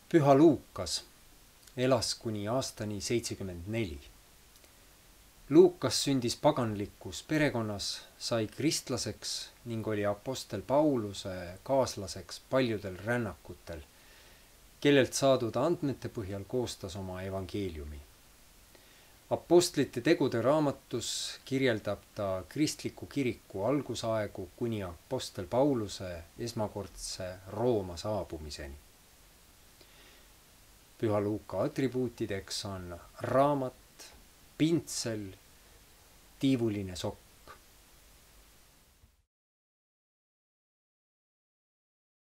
Püha Luukas elas kuni aastani 74. Luukas sündis paganlikus perekonnas, sai kristlaseks ning oli apostel Pauluse kaaslaseks paljudel rännakutel, kellelt saadud andmete põhjal koostas oma evangeeliumi. Apostlite tegude raamatus kirjeldab ta kristliku kiriku algusaegu kuni apostel Pauluse esmakordse Rooma saabumiseni. Püha Luuka atribuutideks on raamat, pintsel, tiivuline sokk.